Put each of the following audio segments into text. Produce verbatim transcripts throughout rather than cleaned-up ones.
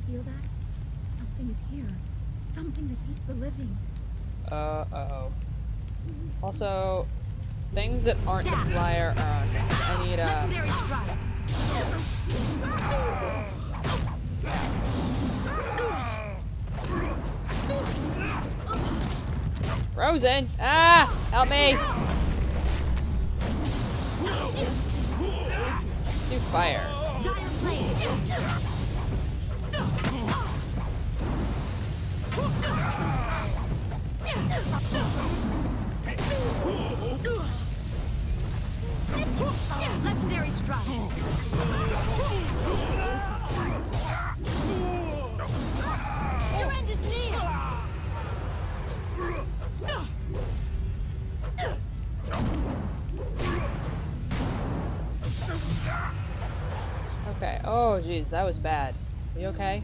feel that? Something is here. Something that hates the living. Uh, uh-oh. Also, things that aren't the flyer are on me. I need a... Legendary strike. Frozen! Ah! Help me! Let's do fire. Dire flame. Legendary strike. Your end is near. Okay. Oh, jeez, that was bad. Are you okay?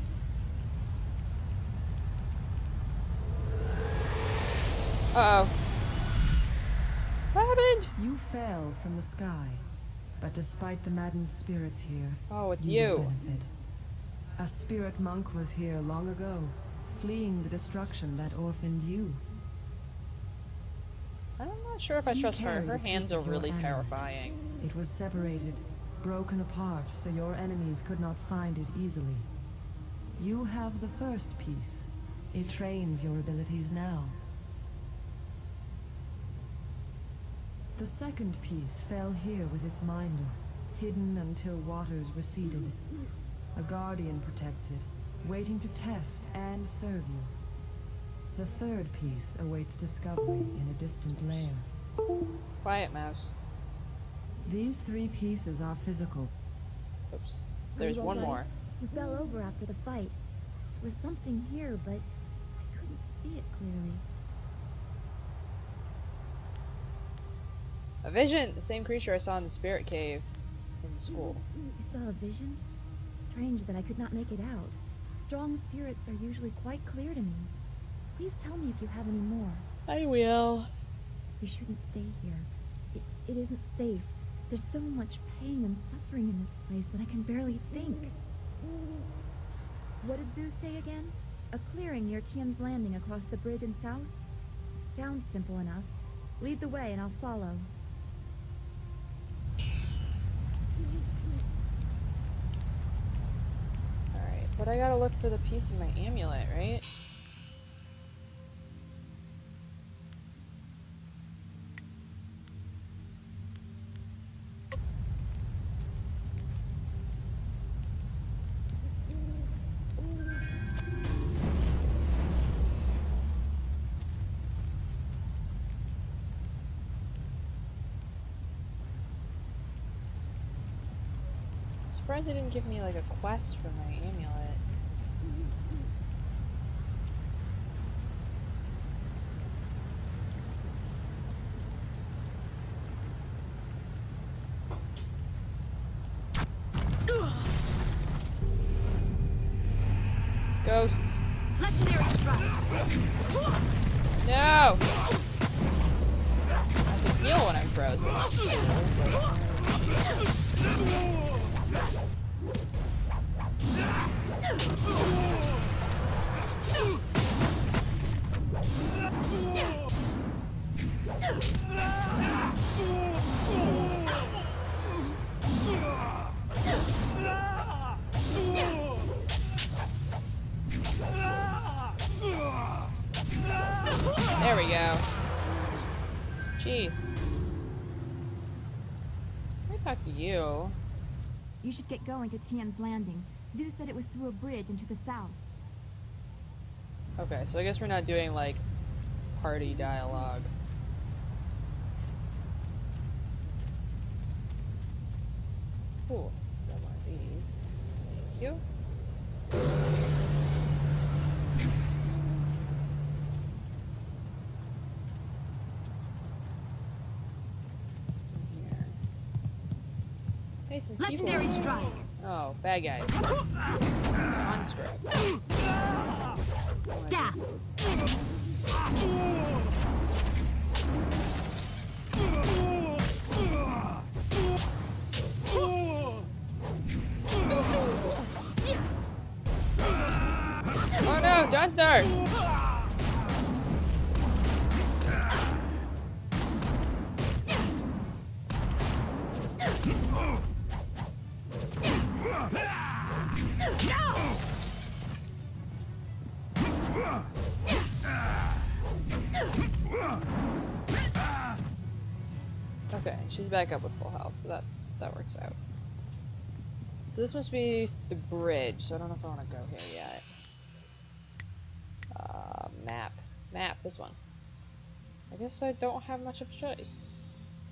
Uh-oh. What happened? You fell from the sky, but despite the maddened spirits here, Oh, it's you will you. benefit. A spirit monk was here long ago, fleeing the destruction that orphaned you. I'm not sure if I You trust her. carried Her a piece hands are of your really amulet. terrifying. It was separated, broken apart, so your enemies could not find it easily. You have the first piece. It trains your abilities now. The second piece fell here with its minder, hidden until waters receded. A guardian protects it, waiting to test and serve you. The third piece awaits discovery in a distant lair. Quiet, mouse. These three pieces are physical. Oops. There's Are you one all right? more. We fell over after the fight. There was something here, but I couldn't see it clearly. A vision! The same creature I saw in the spirit cave in school. You saw a vision? Strange that I could not make it out. Strong spirits are usually quite clear to me. Please tell me if you have any more. I will. We shouldn't stay here. It, it isn't safe. There's so much pain and suffering in this place that I can barely think. What did Zeus say again? A clearing near Tian's Landing across the bridge in south? Sounds simple enough. Lead the way and I'll follow. Alright, but I gotta look for the piece of my amulet, right? Surprised they didn't give me like a quest for my amulet. Ghosts. Legendary strike. No! I can feel when I'm frozen. There we go. Gee. Let me talk to you. You should get going to Tian's Landing. Zeus said it was through a bridge into the south. Okay, so I guess we're not doing like party dialogue. Cool. Got one of these. Thank you. What's in here? Hey, some people. Legendary strike. Oh, bad guys. Conscript. Staff. Johnstar! Okay, she's back up with full health, so that that works out. So this must be the bridge, so I don't know if I want to go here yet. Uh, map. Map, this one. I guess I don't have much of a choice.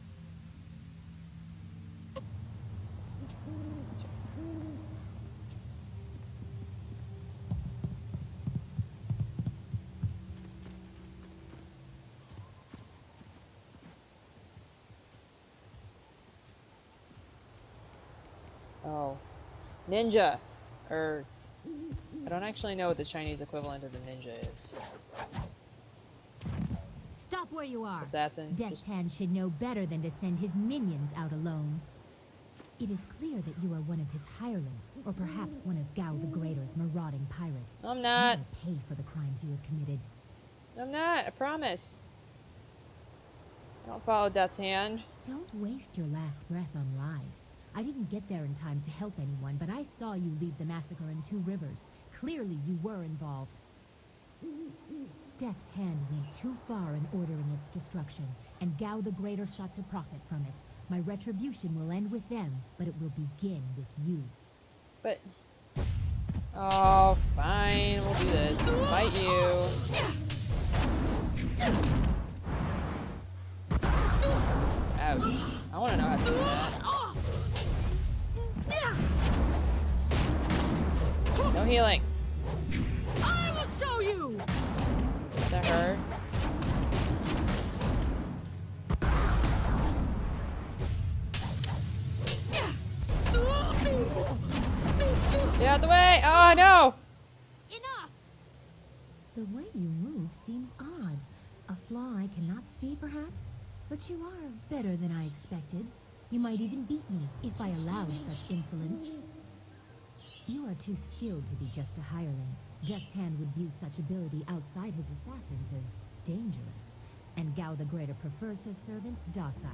Oh. Ninja! Or... I don't actually know what the Chinese equivalent of a ninja is. Stop where you are. Assassin. Death's Just... Hand should know better than to send his minions out alone. It is clear that you are one of his hirelings, or perhaps one of Gao the Greater's marauding pirates. No, I'm not. You will pay for the crimes you have committed. No, I'm not. I promise. I don't follow Death's Hand. Don't waste your last breath on lies. I didn't get there in time to help anyone, but I saw you lead the massacre in Two Rivers. Clearly you were involved. Death's Hand went too far in ordering its destruction, and Gao the Greater sought to profit from it. My retribution will end with them, but it will begin with you. But... Oh, fine. We'll do this. Fight you. Ouch. I want to know how to do that. No healing. I will show you! That hurt. Get out the way! Oh no! Enough! The way you move seems odd. A flaw I cannot see, perhaps? But you are better than I expected. You might even beat me if I allowed such insolence. You are too skilled to be just a hireling. Death's Hand would view such ability outside his assassins as dangerous, and Gao the Greater prefers his servants docile.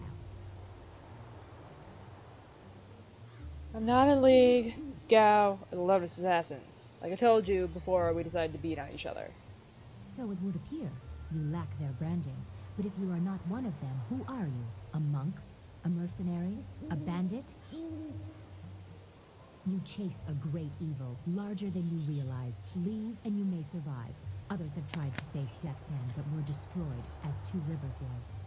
I'm not in league with Gao or the Lotus Assassins. Like I told you before we decided to beat on each other. So it would appear. You lack their branding. But if you are not one of them, who are you? A monk? A mercenary? A bandit? You chase a great evil, larger than you realize. Leave and you may survive. Others have tried to face Death's Hand, but were destroyed, as Two Rivers was.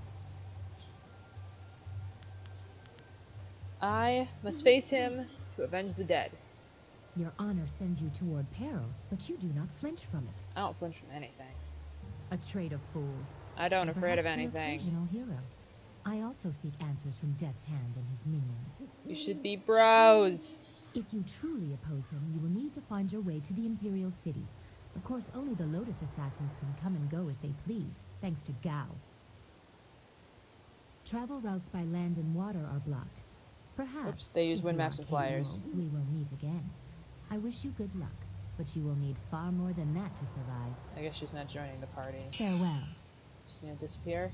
I must face him to avenge the dead. Your honor sends you toward peril, but you do not flinch from it. I don't flinch from anything. A trait of fools. I don't And afraid of perhaps the anything. occasional hero. I also seek answers from Death's Hand and his minions. You should be bros. If you truly oppose him, you will need to find your way to the Imperial City. Of course, only the Lotus Assassins can come and go as they please, thanks to Gao. Travel routes by land and water are blocked. Perhaps, Oops, they use if wind you are maps and flyers. capable, we will meet again. I wish you good luck, but you will need far more than that to survive. I guess she's not joining the party. Farewell. She's gonna disappear.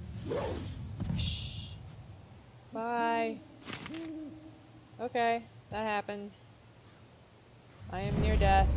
Shh. Bye. Okay, that happened. I am near death.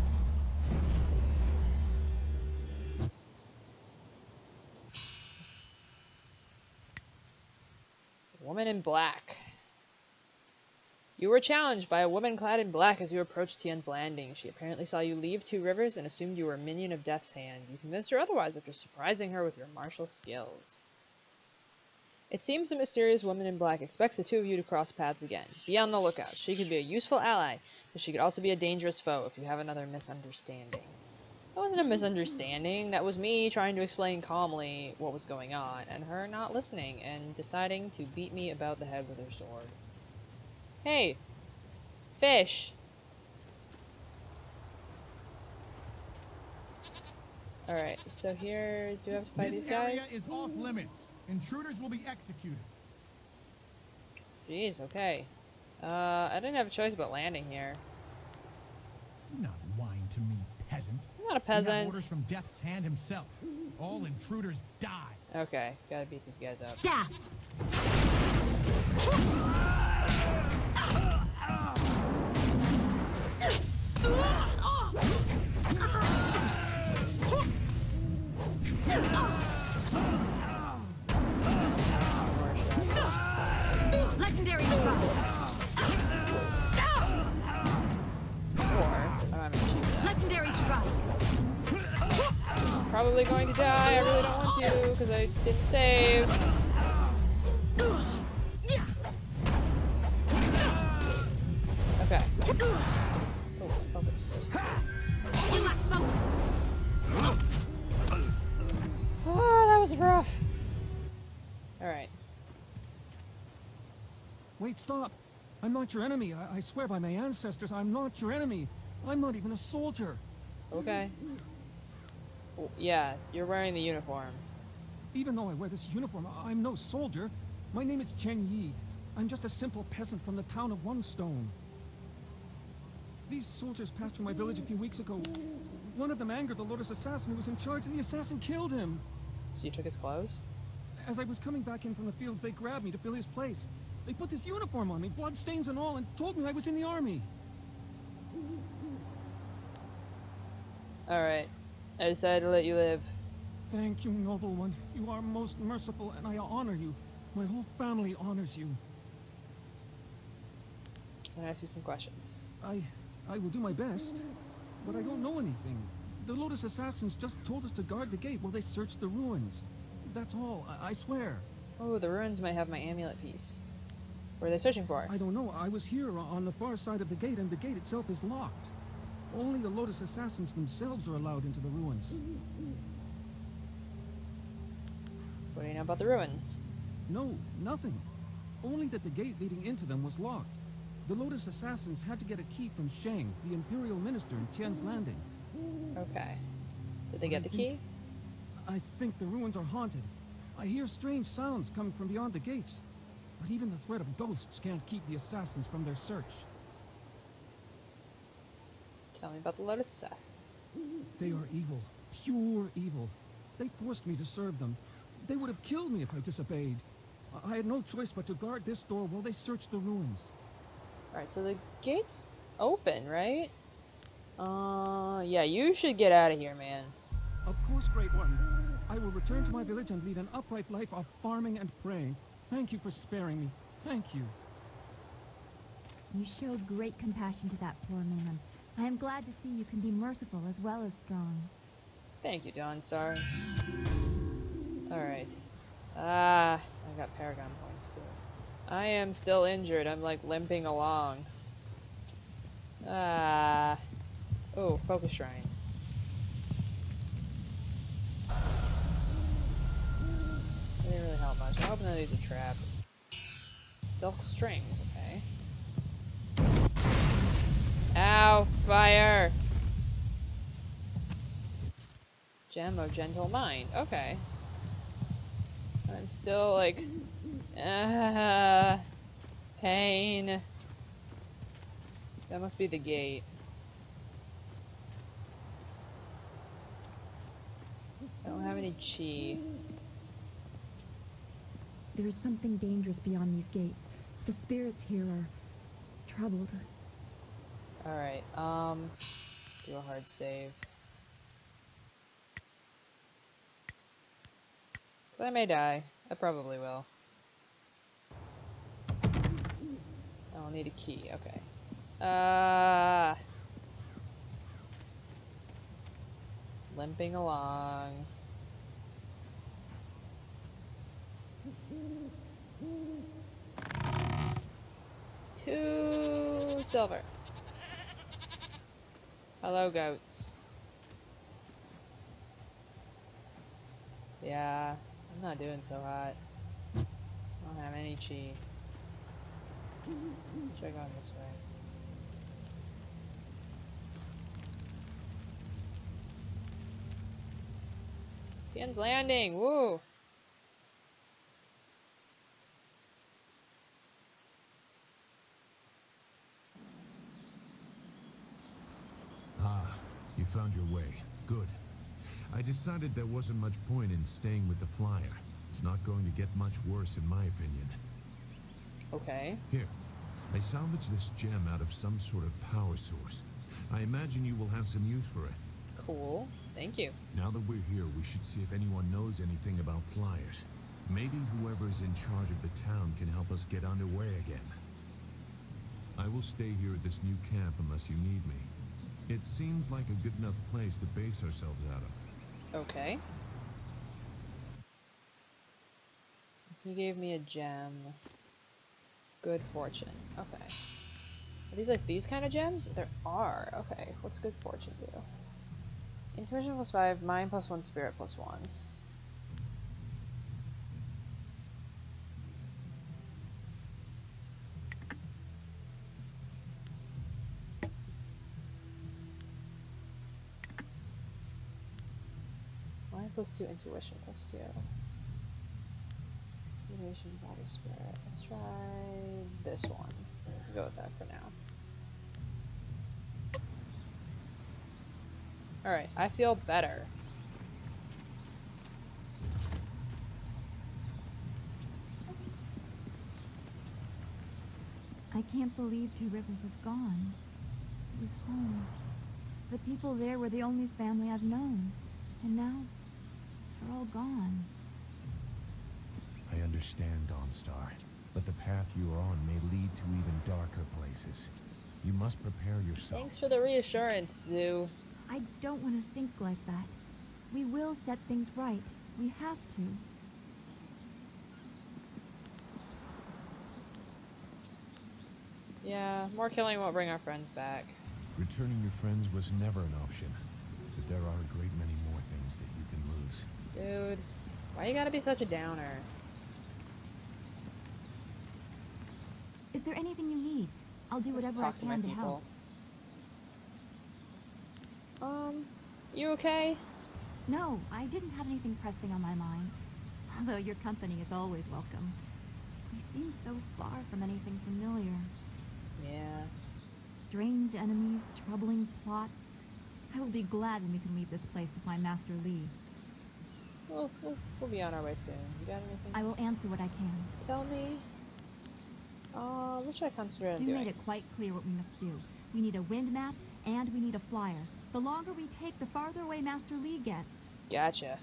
Woman in black. You were challenged by a woman clad in black as you approached Tien's Landing. She apparently saw you leave Two Rivers and assumed you were a minion of Death's Hand. You convinced her otherwise after surprising her with your martial skills. It seems the mysterious woman in black expects the two of you to cross paths again. Be on the lookout. She could be a useful ally, but she could also be a dangerous foe if you have another misunderstanding. That wasn't a misunderstanding. That was me trying to explain calmly what was going on, and her not listening and deciding to beat me about the head with her sword. Hey! Fish! Alright, so here, do I have to fight This these guys? area is off limits. Intruders will be executed. Jeez, okay. Uh, I didn't have a choice about landing here. Do not whine to me, peasant. peasant. I'm not a We have peasant. orders from Death's Hand himself. All intruders die. Okay, gotta beat these guys up. Staff! Legendary strike! Or, I don't have any cheat for that. Legendary strike! Probably going to die. I really don't want to because I didn't save. Okay. Oh, focus. You lack focus! Oh, that was rough. Alright. Wait, stop! I'm not your enemy. I, I swear by my ancestors, I'm not your enemy. I'm not even a soldier. Okay. Oh, yeah, you're wearing the uniform. Even though I wear this uniform, I- I'm no soldier. My name is Chen Yi. I'm just a simple peasant from the town of One Stone. These soldiers passed through my village a few weeks ago. One of them angered the Lotus assassin who was in charge, and the assassin killed him. So you took his clothes? As I was coming back in from the fields, they grabbed me to fill his place. They put this uniform on me, bloodstains and all, and told me I was in the army. Alright. I decided to let you live. Thank you, noble one. You are most merciful, and I honor you. My whole family honors you. Can I ask you some questions? I... I will do my best, but I don't know anything. The Lotus assassins just told us to guard the gate while they searched the ruins. That's all, I, I swear. Oh, the ruins might have my amulet piece. What are they searching for? I don't know. I was here on the far side of the gate, and the gate itself is locked. Only the Lotus assassins themselves are allowed into the ruins. What do you know about the ruins? No, nothing. Only that the gate leading into them was locked. The Lotus assassins had to get a key from Shang, the Imperial Minister in Tian's Landing. Okay. Did they get the key? I think the ruins are haunted. I hear strange sounds coming from beyond the gates. But even the threat of ghosts can't keep the assassins from their search. Tell me about the Lotus Assassins. They are evil. Pure evil. They forced me to serve them. They would have killed me if I disobeyed. I I had no choice but to guard this door while they searched the ruins. Alright, so the gate's open, right? Uh, yeah, you should get out of here, man. Of course, Great One. I will return to my village and lead an upright life of farming and praying. Thank you for sparing me. Thank you. You showed great compassion to that poor man. I am glad to see you can be merciful as well as strong. Thank you, Dawnstar. Alright. Ah, I got Paragon points too. I am still injured. I'm like limping along. Ah. Oh, Focus Shrine. Didn't really help much. I'm hoping that these are traps. Silk strings, okay. Ow! Fire! Gem of Gentle Mind. Okay. I'm still like... Uh, pain. That must be the gate. I don't have any chi. There is something dangerous beyond these gates. The spirits here are troubled. Alright, um... do a hard save. I may die. I probably will. I'll need a key, okay. Uh... Limping along. Two silver. Hello, goats. Yeah, I'm not doing so hot. I don't have any chi. Let's try going this way. Tian's Landing! Woo! Ah, you found your way. Good. I decided there wasn't much point in staying with the flyer. It's not going to get much worse in my opinion. Okay. Here, I salvaged this gem out of some sort of power source. I imagine you will have some use for it. Cool. Thank you. Now that we're here, we should see if anyone knows anything about flyers. Maybe whoever's in charge of the town can help us get underway again. I will stay here at this new camp unless you need me. It seems like a good enough place to base ourselves out of. Okay. He gave me a gem. Good fortune. Okay. Are these like these kind of gems? There are. Okay. What's good fortune do? Intuition plus five, mind plus one, spirit plus one. Mind plus two, intuition plus two. Intuition, body, spirit. Let's try this one. We'll go with that for now. Alright, I feel better. I can't believe Two Rivers is gone. It was home. The people there were the only family I've known. And now, they're all gone. I understand, Dawnstar, but the path you are on may lead to even darker places. You must prepare yourself. Thanks for the reassurance, Zoo. I don't want to think like that. We will set things right. We have to. Yeah, more killing won't bring our friends back. Returning your friends was never an option, but there are a great many more things that you can lose. Dude, why you gotta be such a downer? Is there anything you need? I'll do Let's whatever I talk to my can to people. help. Um, you okay? No, I didn't have anything pressing on my mind. Although your company is always welcome. You seem so far from anything familiar. Yeah. Strange enemies, troubling plots. I will be glad when we can leave this place to find Master Li. We'll, we'll, we'll be on our way soon. You got anything? I will answer what I can. Tell me. Uh, what should I concentrate on You doing? made it quite clear what we must do. We need a wind map, and we need a flyer. The longer we take, the farther away Master Li gets. Gotcha.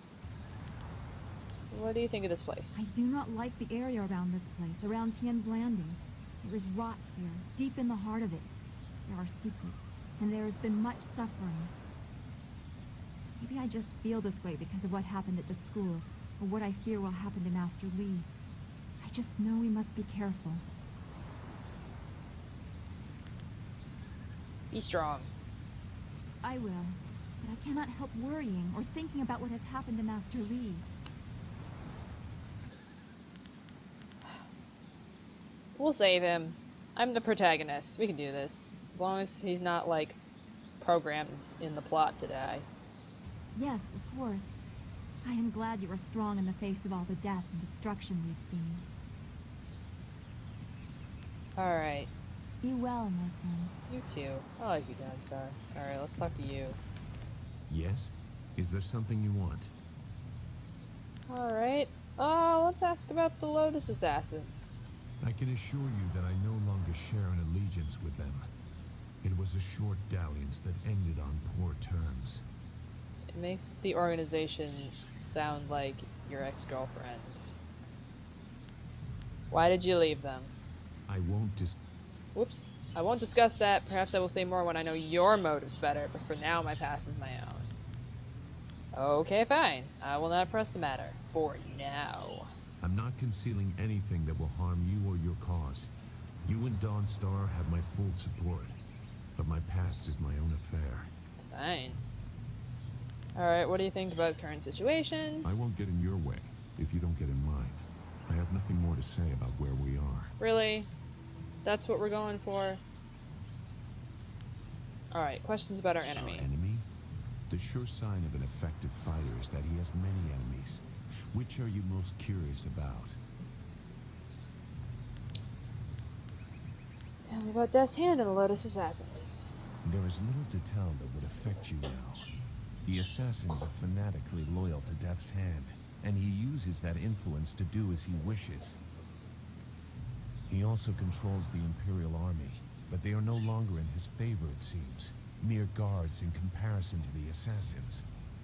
What do you think of this place? I do not like the area around this place, around Tien's Landing. There is rot here, deep in the heart of it. There are secrets, and there has been much suffering. Maybe I just feel this way because of what happened at the school, or what I fear will happen to Master Li. I just know we must be careful. Be strong. I will, but I cannot help worrying or thinking about what has happened to Master Li. We'll save him. I'm the protagonist. We can do this. As long as he's not, like, programmed in the plot to die. Yes, of course. I am glad you are strong in the face of all the death and destruction we've seen. Alright. Be well, my friend. You too. I like you, Dawnstar. Alright, let's talk to you. Yes? Is there something you want? Alright. Uh, let's ask about the Lotus Assassins. I can assure you that I no longer share an allegiance with them. It was a short dalliance that ended on poor terms. It makes the organization sound like your ex-girlfriend. Why did you leave them? I won't dis- Whoops. I won't discuss that. Perhaps I will say more when I know your motives better, but for now my past is my own. Okay, fine. I will not press the matter. For now. I'm not concealing anything that will harm you or your cause. You and Dawnstar have my full support, but my past is my own affair. Fine. Alright, what do you think about current situation? I won't get in your way if you don't get in mine. I have nothing more to say about where we are. Really? That's what we're going for? Alright, questions about our enemy. Our enemy? The sure sign of an effective fighter is that he has many enemies. Which are you most curious about? Tell me about Death's Hand and the Lotus Assassins. There is little to tell that would affect you now. The assassins are fanatically loyal to Death's Hand, and he uses that influence to do as he wishes. He also controls the Imperial Army, but they are no longer in his favor, it seems. Mere guards in comparison to the assassins.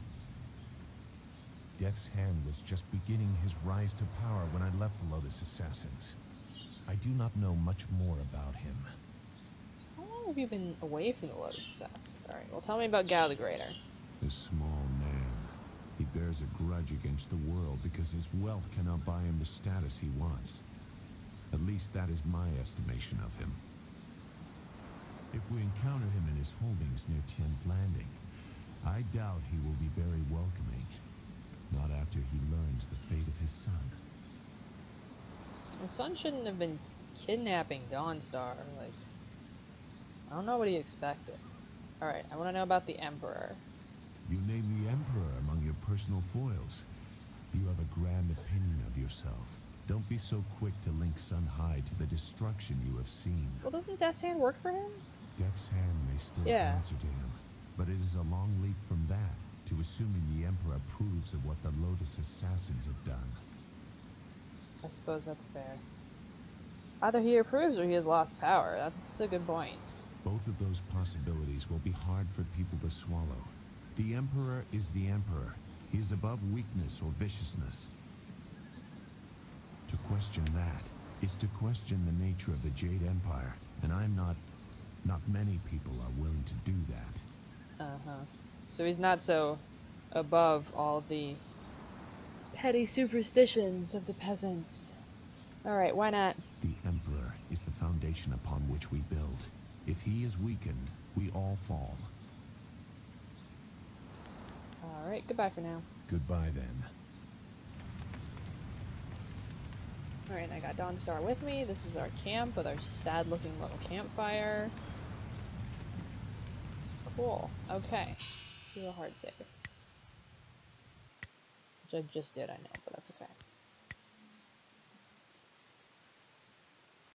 Death's Hand was just beginning his rise to power when I left the Lotus Assassins. I do not know much more about him. How long have you been away from the Lotus Assassins? Alright, well tell me about Galagrator. A small man. He bears a grudge against the world because his wealth cannot buy him the status he wants. At least that is my estimation of him. If we encounter him in his holdings near Tien's Landing, I doubt he will be very welcoming. Not after he learns the fate of his son. His son shouldn't have been kidnapping Dawnstar. Like, I don't know what he expected. Alright, I want to know about the Emperor. You name the Emperor among your personal foils. You have a grand opinion of yourself. Don't be so quick to link Sun High to the destruction you have seen. Well, doesn't Death's Hand work for him? Death's Hand may still Yeah. answer to him, but it is a long leap from that to assuming the Emperor approves of what the Lotus Assassins have done. I suppose that's fair. Either he approves or he has lost power. That's a good point. Both of those possibilities will be hard for people to swallow. The Emperor is the Emperor. He is above weakness or viciousness. To question that is to question the nature of the Jade Empire, and I'm not... not many people are willing to do that. Uh-huh. So he's not so above all the petty superstitions of the peasants. Alright, why not? The Emperor is the foundation upon which we build. If he is weakened, we all fall. Alright, goodbye for now. Goodbye then. Alright, I got Dawnstar with me. This is our camp with our sad-looking little campfire. Cool. Okay. Do a hard save. Which I just did, I know, but that's okay.